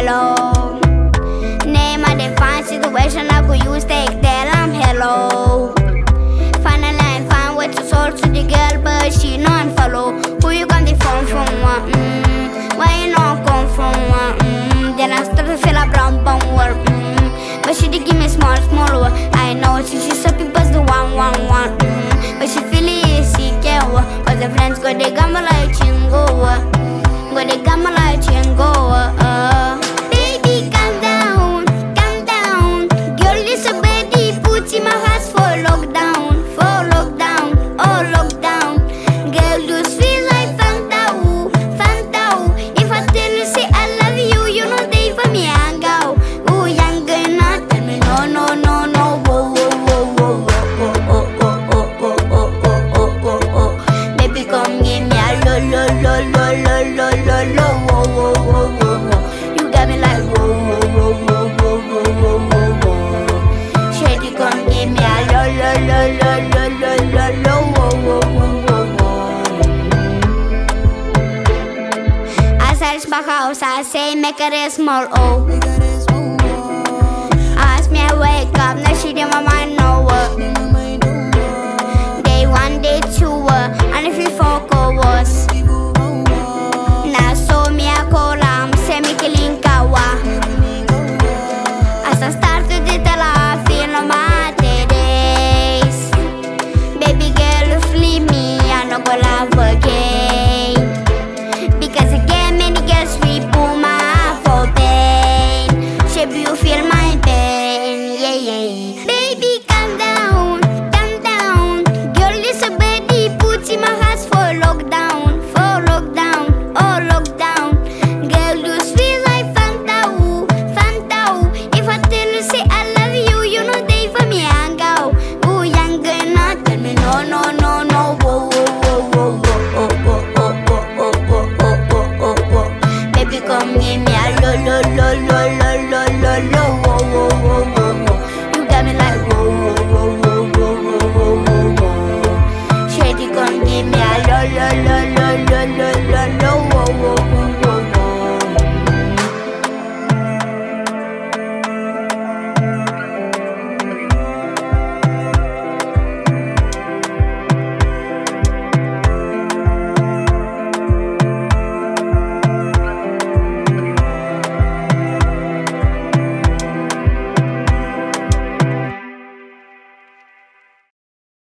hello. Name of the fine situation, I go use take tell I'm hello. Finally I find what to sold to the girl, but she not follow. Who you got the phone from? Why you not come from? Then I start to feel a brown work. But she did give me small work. I know she saw people's the one. But she feel it sick, yeah. Cause the friends go the gamma like chingo. Go the gamma like chingo. Baby, calm down. Girl, this a baby, put in my house for lockdown. Oh lockdown. Girl, you feel like Fanta. If I tell you say I love you, you know they for me hang out. Ooh, young girl, not tell me no. Baby, come give me a lo. You got me like whoa. Shady, come give me a lo. I search my house, I say make it a small O. Ask me I wake up, now